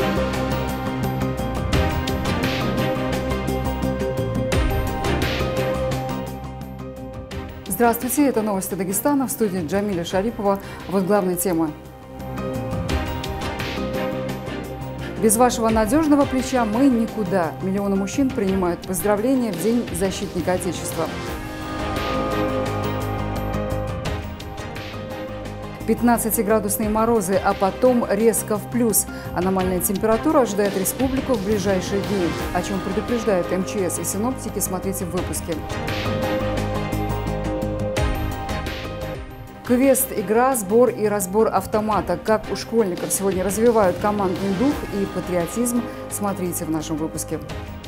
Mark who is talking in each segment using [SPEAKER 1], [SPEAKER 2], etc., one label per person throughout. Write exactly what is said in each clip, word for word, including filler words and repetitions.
[SPEAKER 1] Здравствуйте, это новости Дагестана, в студии Джамиля Шарипова. Вот главные темы. Без вашего надежного плеча мы никуда. Миллионы мужчин принимают поздравления в День защитника Отечества. пятнадцатиградусные морозы, а потом резко в плюс. Аномальная температура ожидает республику в ближайшие дни. О чем предупреждают эм че эс и синоптики, смотрите в выпуске. Квест, игра, сбор и разбор автомата. Как у школьников сегодня развивают командный дух и патриотизм, смотрите в нашем выпуске.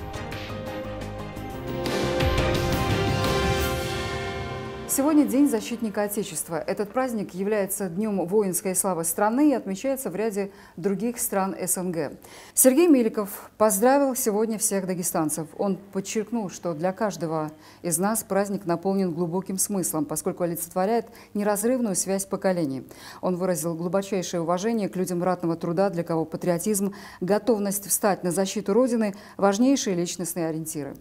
[SPEAKER 1] Сегодня День защитника Отечества. Этот праздник является днем воинской славы страны и отмечается в ряде других стран эс эн гэ. Сергей Меликов поздравил сегодня всех дагестанцев. Он подчеркнул, что для каждого из нас праздник наполнен глубоким смыслом, поскольку олицетворяет неразрывную связь поколений. Он выразил глубочайшее уважение к людям ратного труда, для кого патриотизм, готовность встать на защиту Родины – важнейшие личностные ориентиры.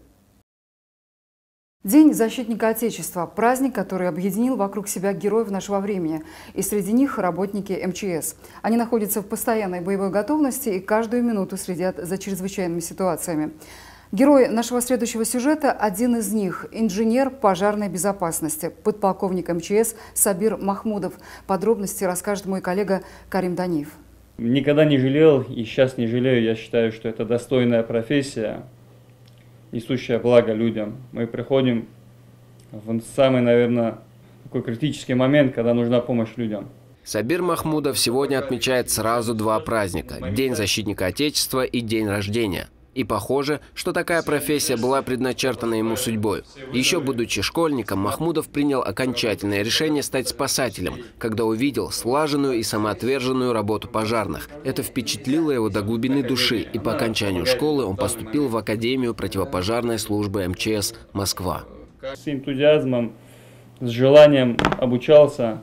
[SPEAKER 1] День защитника Отечества – праздник, который объединил вокруг себя героев нашего времени. И среди них работники эм че эс. Они находятся в постоянной боевой готовности и каждую минуту следят за чрезвычайными ситуациями. Герой нашего следующего сюжета – один из них – инженер пожарной безопасности, подполковник эм че эс Сабир Махмудов. Подробности расскажет мой коллега Карим Даниев.
[SPEAKER 2] Никогда не жалел и сейчас не жалею. Я считаю, что это достойная профессия, несущая благо людям. Мы приходим в самый, наверное, такой критический момент, когда нужна помощь людям.
[SPEAKER 3] Сабир Махмудов сегодня отмечает сразу два праздника – День защитника Отечества и День рождения. И похоже, что такая профессия была предначертана ему судьбой. Еще будучи школьником, Махмудов принял окончательное решение стать спасателем, когда увидел слаженную и самоотверженную работу пожарных. Это впечатлило его до глубины души, и по окончанию школы он поступил в Академию противопожарной службы эм че эс «Москва».
[SPEAKER 2] С энтузиазмом, с желанием обучался,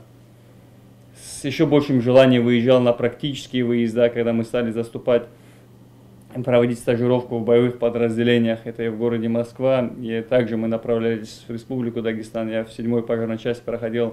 [SPEAKER 2] с еще большим желанием выезжал на практические выезда, когда мы стали заступать, проводить стажировку в боевых подразделениях. Это и в городе Москва. И также мы направлялись в Республику Дагестан. Я в седьмой пожарной части проходил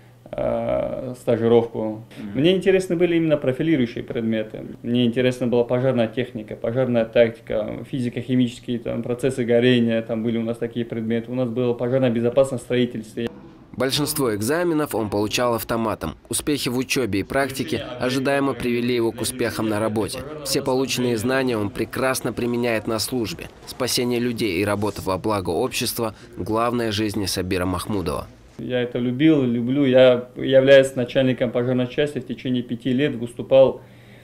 [SPEAKER 2] э, стажировку. Mm-hmm. Мне интересны были именно профилирующие предметы. Мне интересна была пожарная техника, пожарная тактика, физико-химические там, процессы горения. Там были у нас такие предметы. У нас было пожарная безопасность в строительстве.
[SPEAKER 3] Большинство экзаменов он получал автоматом. Успехи в учебе и практике ожидаемо привели его к успехам на работе. Все полученные знания он прекрасно применяет на службе. Спасение людей и работа во благо общества – главное в жизни Сабира Махмудова.
[SPEAKER 2] Я это любил, люблю. Я, являясь начальником пожарной части, в течение пяти лет выступал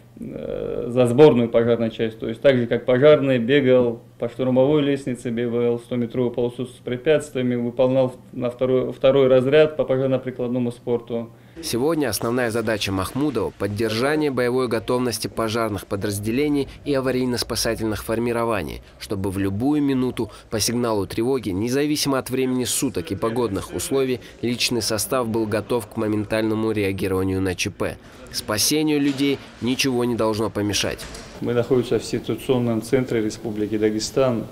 [SPEAKER 2] э, за сборную пожарной часть. То есть так же, как пожарный, бегал по штурмовой лестнице, бегал стометровую полосу с препятствиями, выполнял на второй, второй разряд по пожарно-прикладному спорту.
[SPEAKER 3] Сегодня основная задача Махмудова – поддержание боевой готовности пожарных подразделений и аварийно-спасательных формирований, чтобы в любую минуту по сигналу тревоги, независимо от времени суток и погодных условий, личный состав был готов к моментальному реагированию на че пэ. Спасению людей ничего не должно помешать.
[SPEAKER 2] Мы находимся в ситуационном центре Республики Дагестан.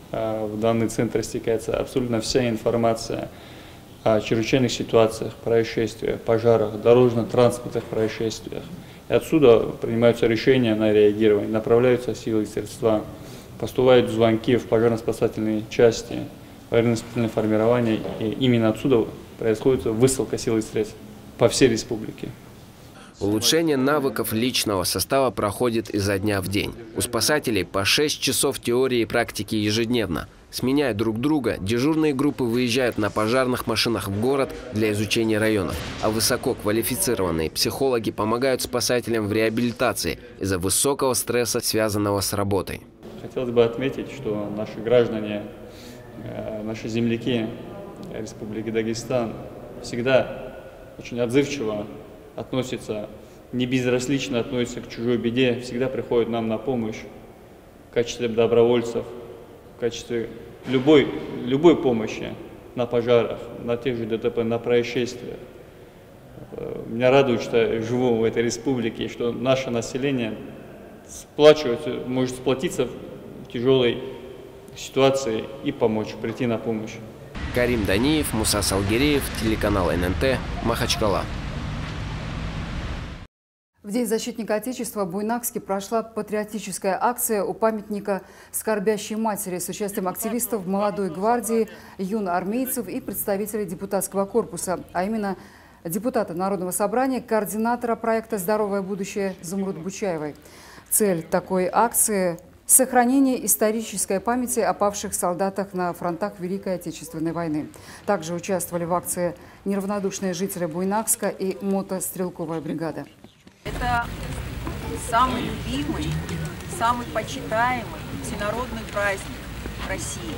[SPEAKER 2] В данный центр стекается абсолютно вся информация о чрезвычайных ситуациях, происшествиях, пожарах, дорожно-транспортных происшествиях. И отсюда принимаются решения на реагирование, направляются силы и средства, поступают звонки в пожарно-спасательные части, аварийно-спасательное формирование, и именно отсюда происходит высылка сил и средств по всей республике.
[SPEAKER 3] Улучшение навыков личного состава проходит изо дня в день. У спасателей по шесть часов теории и практики ежедневно. Сменяя друг друга, дежурные группы выезжают на пожарных машинах в город для изучения районов, а высококвалифицированные психологи помогают спасателям в реабилитации из-за высокого стресса, связанного с работой.
[SPEAKER 2] Хотелось бы отметить, что наши граждане, наши земляки Республики Дагестан всегда очень отзывчиво относятся, не безразлично относятся к чужой беде, всегда приходят нам на помощь в качестве добровольцев, в качестве любой, любой помощи на пожарах, на тех же дэ тэ пэ, на происшествиях. Меня радует, что я живу в этой республике, что наше население сплачиваться, может сплотиться в тяжелой ситуации и помочь, прийти на помощь.
[SPEAKER 3] Карим Даниев, Муса Салгиреев, телеканал эн эн тэ, Махачкала.
[SPEAKER 1] В День защитника Отечества в Буйнакске прошла патриотическая акция у памятника скорбящей матери с участием активистов молодой гвардии, юноармейцев и представителей депутатского корпуса, а именно депутата Народного собрания, координатора проекта «Здоровое будущее» Зумруд Бучаевой. Цель такой акции – сохранение исторической памяти о павших солдатах на фронтах Великой Отечественной войны. Также участвовали в акции неравнодушные жители Буйнакска и мотострелковая бригада.
[SPEAKER 4] Это самый любимый, самый почитаемый всенародный праздник в России,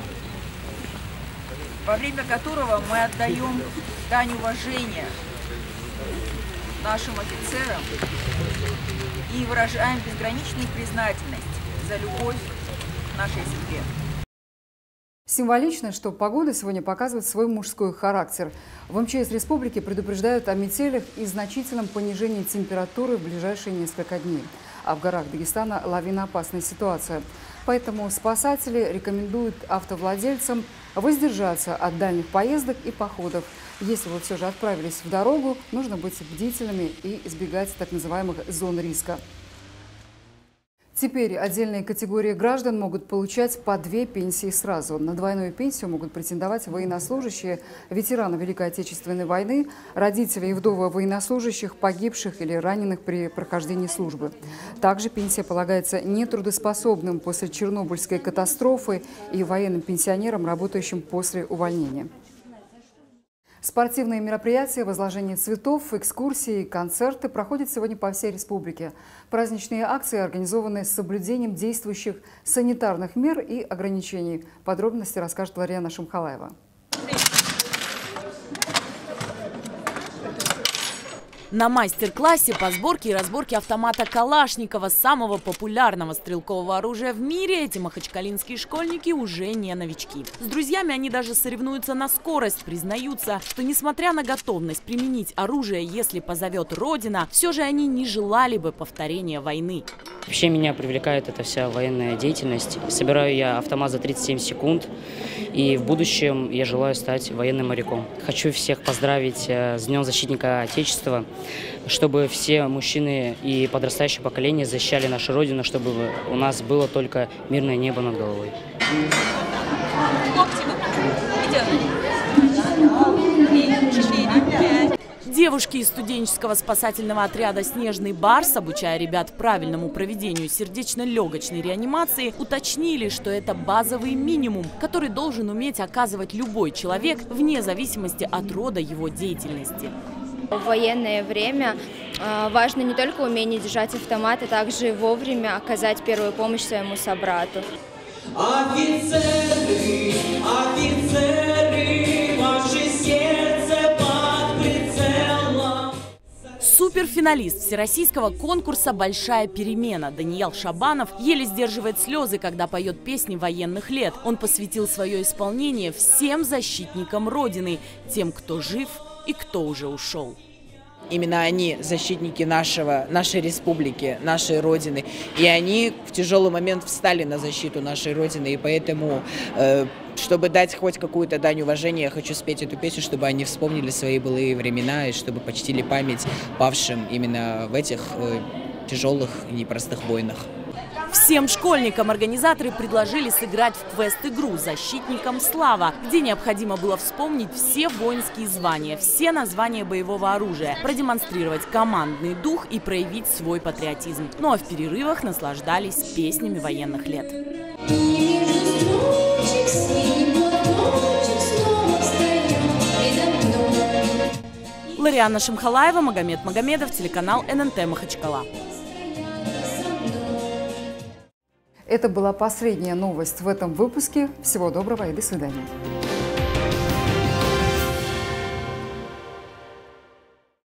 [SPEAKER 4] во время которого мы отдаем дань уважения нашим офицерам и выражаем безграничную признательность за любовь к нашей земле.
[SPEAKER 1] Символично, что погода сегодня показывает свой мужской характер. В эм че эс республики предупреждают о метелях и значительном понижении температуры в ближайшие несколько дней. А в горах Дагестана лавиноопасная ситуация. Поэтому спасатели рекомендуют автовладельцам воздержаться от дальних поездок и походов. Если вы все же отправились в дорогу, нужно быть бдительными и избегать так называемых зон риска. Теперь отдельные категории граждан могут получать по две пенсии сразу. На двойную пенсию могут претендовать военнослужащие, ветераны Великой Отечественной войны, родители и вдовы военнослужащих, погибших или раненых при прохождении службы. Также пенсия полагается нетрудоспособным после Чернобыльской катастрофы и военным пенсионерам, работающим после увольнения. Спортивные мероприятия, возложение цветов, экскурсии, концерты проходят сегодня по всей республике. Праздничные акции организованы с соблюдением действующих санитарных мер и ограничений. Подробности расскажет Лариана Шамхалаева.
[SPEAKER 5] На мастер-классе по сборке и разборке автомата Калашникова, самого популярного стрелкового оружия в мире, эти махачкалинские школьники уже не новички. С друзьями они даже соревнуются на скорость, признаются, что несмотря на готовность применить оружие, если позовет Родина, все же они не желали бы повторения войны.
[SPEAKER 6] Вообще меня привлекает эта вся военная деятельность. Собираю я автомат за тридцать семь секунд, и в будущем я желаю стать военным моряком. Хочу всех поздравить с Днем защитника Отечества, чтобы все мужчины и подрастающее поколение защищали нашу Родину, чтобы у нас было только мирное небо над головой.
[SPEAKER 5] Девушки из студенческого спасательного отряда «Снежный барс», обучая ребят правильному проведению сердечно-легочной реанимации, уточнили, что это базовый минимум, который должен уметь оказывать любой человек вне зависимости от рода его деятельности.
[SPEAKER 7] В военное время важно не только умение держать автомат, а также вовремя оказать первую помощь своему собрату.
[SPEAKER 8] Офицеры, офицеры, ваше сердце под прицелом.
[SPEAKER 5] Суперфиналист всероссийского конкурса «Большая перемена» Даниил Шабанов еле сдерживает слезы, когда поет песни военных лет. Он посвятил свое исполнение всем защитникам Родины, тем, кто жив и кто уже ушел.
[SPEAKER 9] Именно они защитники нашего, нашей республики, нашей Родины. И они в тяжелый момент встали на защиту нашей Родины. И поэтому, э, чтобы дать хоть какую-то дань уважения, я хочу спеть эту песню, чтобы они вспомнили свои былые времена и чтобы почтили память павшим именно в этих э, тяжелых и непростых войнах.
[SPEAKER 5] Всем школьникам организаторы предложили сыграть в квест-игру «Защитникам слава», где необходимо было вспомнить все воинские звания, все названия боевого оружия, продемонстрировать командный дух и проявить свой патриотизм. Ну а в перерывах наслаждались песнями военных лет. Лариана Шамхалаева, Магомед Магомедов, телеканал эн эн тэ Махачкала.
[SPEAKER 1] Это была последняя новость в этом выпуске. Всего доброго и до свидания.